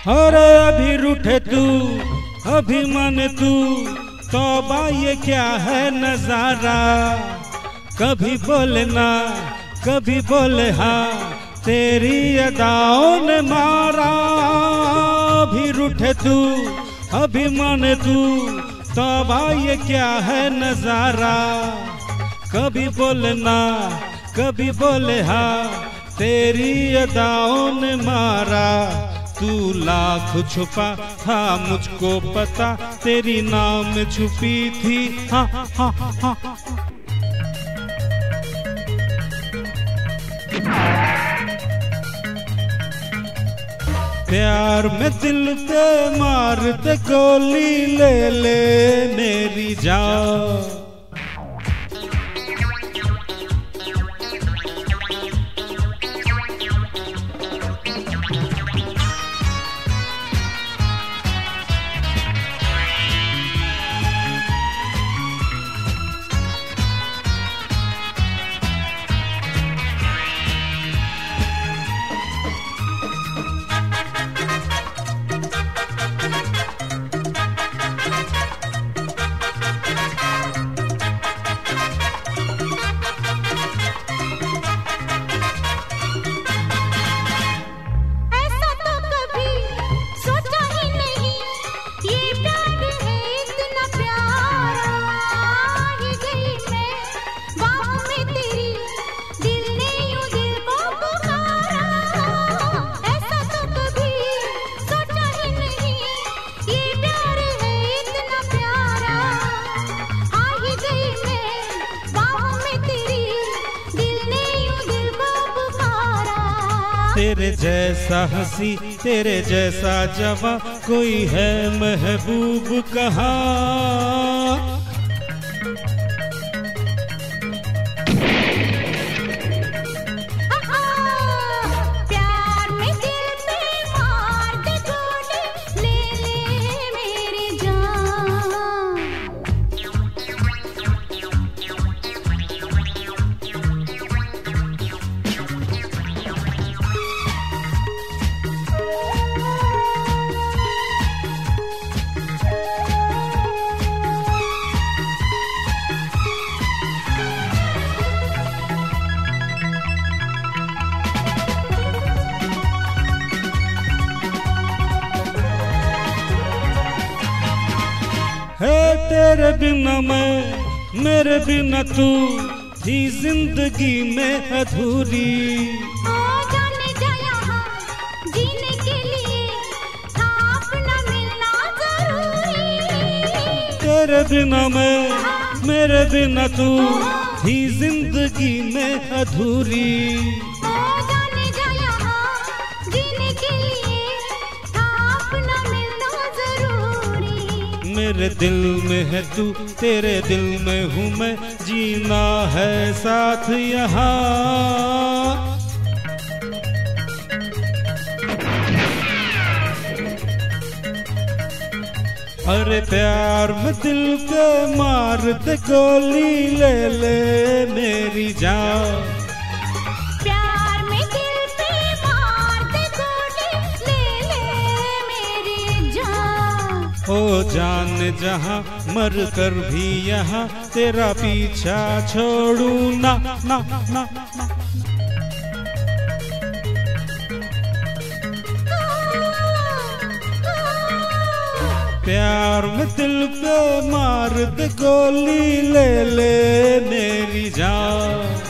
अरे अभी रूठे तू, अभी मन तू, तौबा ये क्या है नजारा। कभी बोले ना, कभी बोले हाँ, तेरी अदाओं ने मारा। अभी रूठे तू, अभी मन तू, तौबा ये क्या है नजारा। कभी बोले ना, कभी बोले हाँ, तेरी अदाओं ने मारा। तू लाख छुपा था मुझको पता, तेरी नाम छुपी थी हाँ हाँ हाँ। प्यार में दिल पे मारते गोली, ले ले मेरी जान। तेरे जैसा हंसी, तेरे जैसा जवां, कोई है महबूब कहाँ। है तेरे बिना मैं, मेरे बिना तू, थी जिंदगी में अधूरी। जाने जा यहाँ जीने के लिए, था अपना मिलना जरूरी। तेरे बिना मैं, मेरे बिना तू, थी जिंदगी में अधूरी। मेरे दिल में है तू, तेरे दिल में हूँ मैं, जीना है साथ यहाँ। अरे प्यार में दिल पे मारते गोली, ले ले मेरी जान। ओ जान जहाँ मर कर भी यहाँ, तेरा पीछा छोड़ू ना ना ना। प्यार में दिल पे मार दे गोली, ले ले मेरी जान।